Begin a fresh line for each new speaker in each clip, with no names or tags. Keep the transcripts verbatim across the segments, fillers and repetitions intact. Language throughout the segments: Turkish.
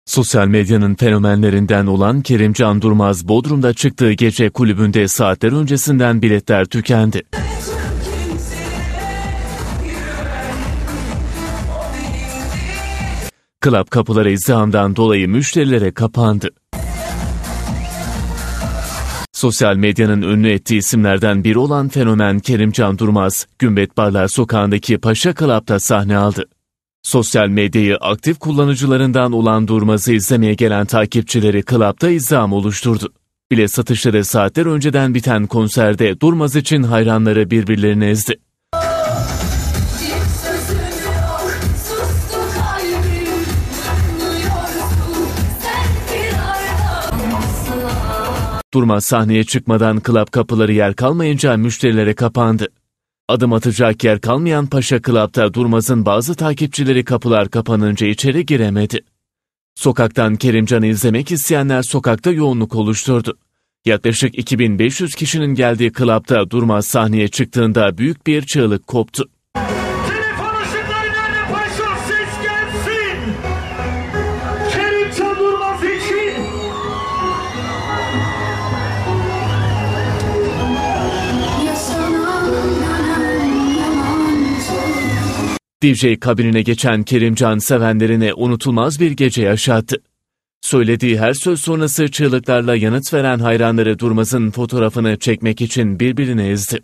Sosyal medyanın fenomenlerinden olan Kerimcan Durmaz, Bodrum'da çıktığı gece kulübünde saatler öncesinden biletler tükendi. Club kapıları izdihamdan dolayı müşterilere kapandı. Sosyal medyanın ünlü ettiği isimlerden biri olan fenomen Kerimcan Durmaz, Gümbet Barlar Sokağı'ndaki Paşa Club'da sahne aldı. Sosyal medyayı aktif kullanıcılarından olan Durmaz'ı izlemeye gelen takipçileri Club'da izdiham oluşturdu. Bilet satışları saatler önceden biten konserde Durmaz için hayranları birbirlerini ezdi. Durmaz sahneye çıkmadan club kapıları yer kalmayınca müşterilere kapandı. Adım atacak yer kalmayan Paşa Club'da Durmaz'ın bazı takipçileri kapılar kapanınca içeri giremedi. Sokaktan Kerimcan'ı izlemek isteyenler sokakta yoğunluk oluşturdu. Yaklaşık iki bin beş yüz kişinin geldiği club'da Durmaz sahneye çıktığında büyük bir çığlık koptu.
Telefon ışıklarıyla Paşa ses gelsin! Kerimcan Durmaz için!
D J kabinine geçen Kerimcan sevenlerine unutulmaz bir gece yaşattı. Söylediği her söz sonrası çığlıklarla yanıt veren hayranları Durmaz'ın fotoğrafını çekmek için birbirine ezdi.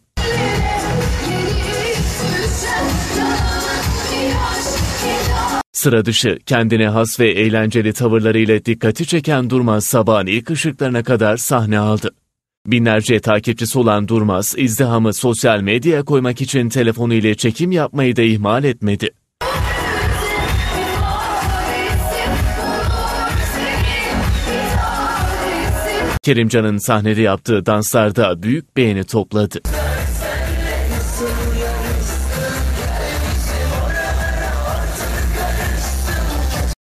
Sıra dışı, kendine has ve eğlenceli tavırlarıyla dikkati çeken Durmaz sabahın ilk ışıklarına kadar sahne aldı. Binlerce takipçisi olan Durmaz, izdihamı sosyal medyaya koymak için telefonu ile çekim yapmayı da ihmal etmedi. Kerimcan'ın sahnede yaptığı danslarda büyük beğeni topladı.